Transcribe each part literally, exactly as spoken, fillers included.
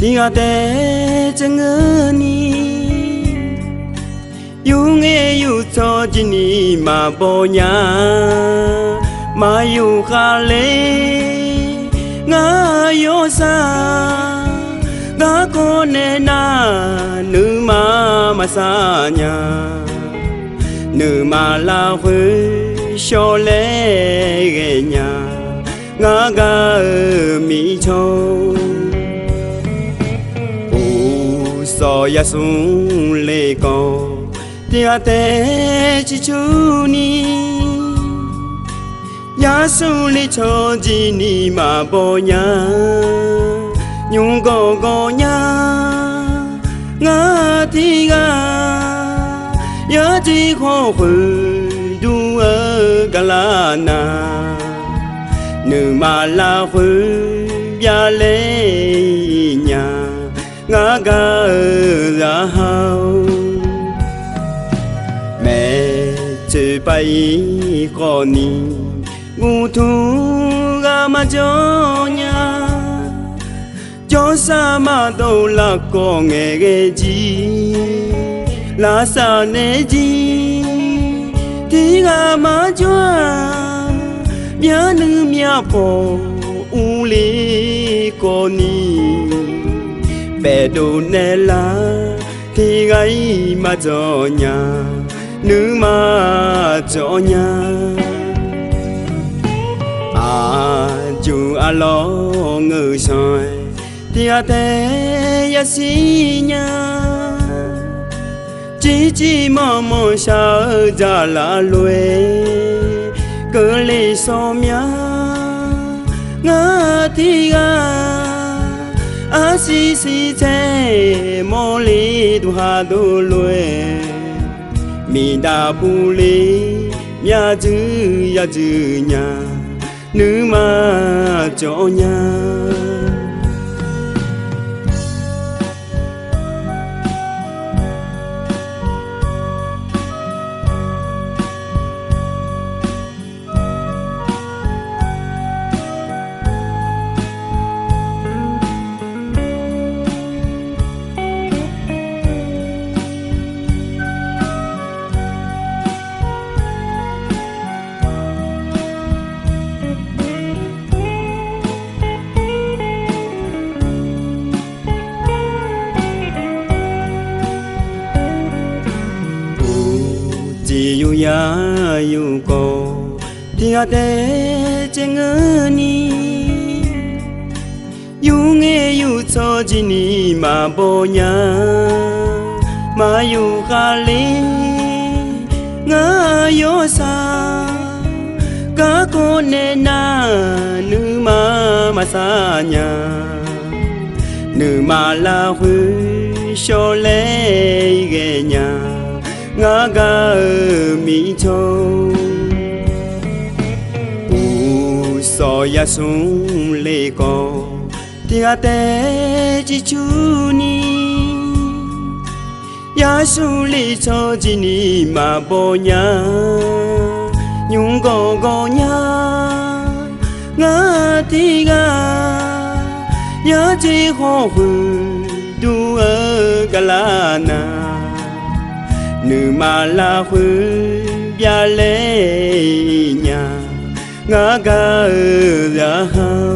Tiga te chengeni yu nghe yu cho chini ma bo nya ma yu kha le nga yo sa ga ko ne na nữ ma ma sa nya nữ ma la hu sho le ge nya nga ga mi cho so ya sung le ko tia te chi chu ni ya su le cho ji ni ma bo nya nhung go go nya nga thi ga ya ji kho hu du ơ ga la na nữ ma la hu ya le nya ngã ga ra hao mẹ chơi bay con ni ngu thu ga mà cho nhà cho sa mà đâu là con nghe nghe gì là sa nè gì thì ga mà cho nhớ nữ mía bò u li con ni bè đồ nè la thì gái mà cho nhà nữ mà cho nhà à chú à lo ngư soi thì à thế ya xí nhà chỉ chỉ mò mò sao ra là lùi cứ lì so mía ngã thì ga a si si che mo li du ha du lue mi da bu li ya chữ ya chữ nhà nữ ma cho nhà yu ya yu ko tia te chengeni yu nghe yu cho chini ma bo nya ma yu kha le nga yo sa ga ko ne na nữ ma ma sa nya nữ ma la hu sho le ge nya ngã ga mi châu u so ya sung le ko tia te chi chu ni ya su le cho ji ni ma bo nya nhung go go nya ngã thi ga ya ji ho hu du ơ ga la na nữ ma la hu ya le nya ngã ga ra hao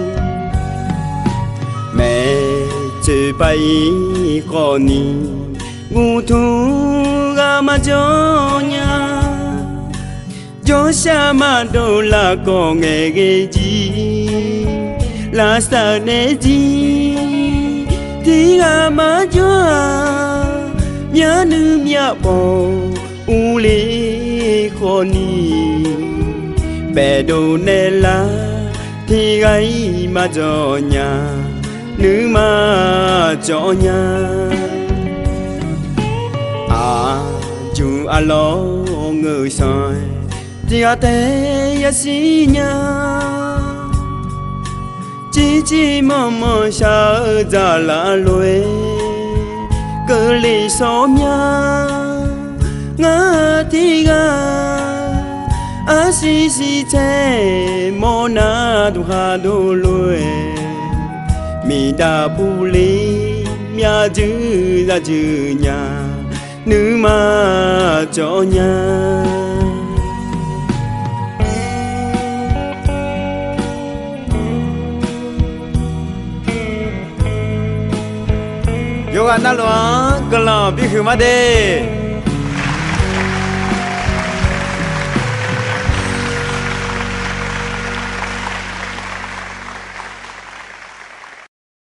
mẹ chơi bay con ni ngu thu ga mà cho nhà cho sa mà đâu là con nghe nghe gì là sa nè gì thì ga mà cho nhớ nữ mía bò u li con ni bè đồ nè la thì gái mà cho nhà nữ mà cho nhà à chú à lo người soi thì à thế ya xí nhà chỉ chỉ mò mò sao ra là lùi cứ lì so mía ngã thì ga a si si che mo na du ha du lue mi đa bu lý mía chữ ra chữ nhà nữ mà cho nhà Yoga na loa, kalau bihu made.